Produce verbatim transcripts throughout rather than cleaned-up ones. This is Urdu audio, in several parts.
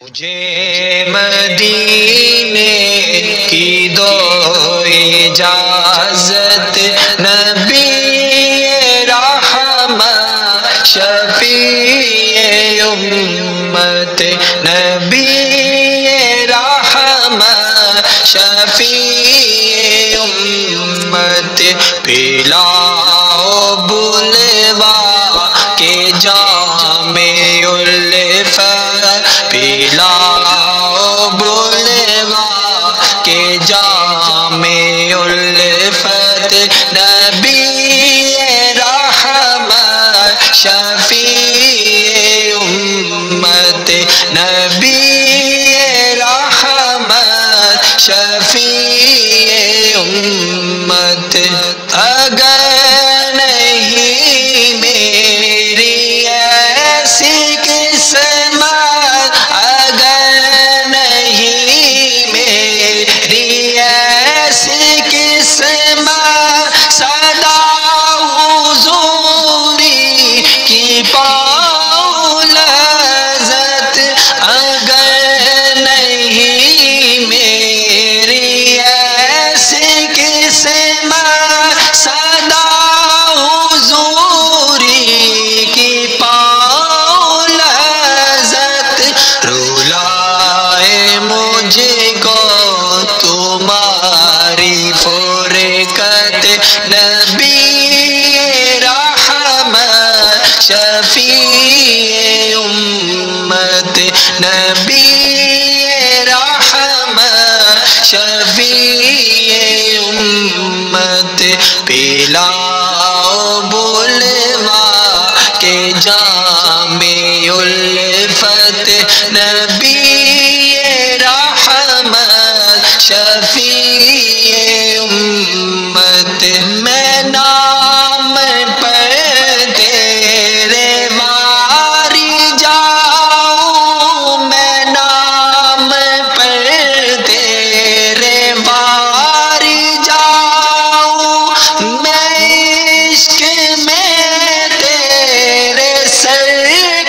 مجھے مدینے کی دو اجازت، نبی رحمت شفیع امت، نبی رحمت شفیع امت، پلاؤ بلوا کے جام الفت، پلاؤ بلوا کے جام الفت، نبی رحمت شفیع امت، نبی رحمت شفیع امت، اگر نہیں میری ایسی قسمت، اگر نہیں میری ایسی قسمت، صدا حضوری کی پاؤں لذت، اگر نہیں میری ایسی قسمت، صدا حضوری کی پاؤں لذت، رلائے مجھ کو تمہاری فرقت، نبی رحمت شفیع امت، نبی رحمت شفیع امت، پلاؤ بلوا کے جام الفت، نبی رحمت شفیع امت، میں نام پر تیرے واری جاؤں، میں نام پر تیرے واری جاؤں، میں عشق میں تیرے سر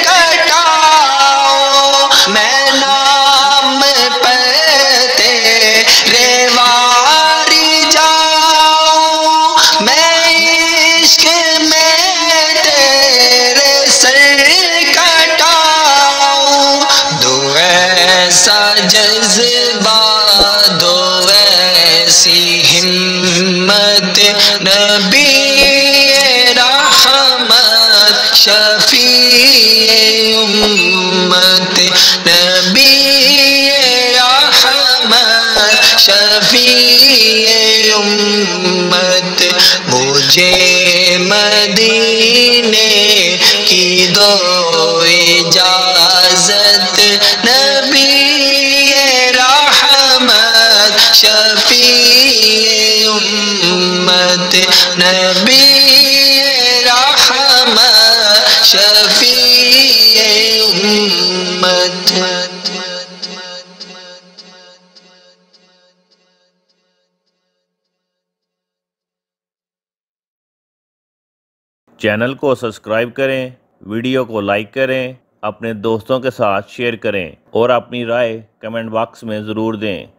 کٹاؤں، میں نام پر تیرے واری جاؤں، میں عشق میں تیرے سر کٹاؤں، دو ایسا جذبہ، دو ایسی ہمت، نبی رحمت شفیع امت، نبی رحمت شفیع امت، مجھے مدینے کی دو اجازت، نبی رحمت شفیع امت، نبی رحمت شفیع امت۔ چینل کو سبسکرائب کریں، ویڈیو کو لائک کریں، اپنے دوستوں کے ساتھ شیئر کریں اور اپنی رائے کمنٹ باکس میں ضرور دیں۔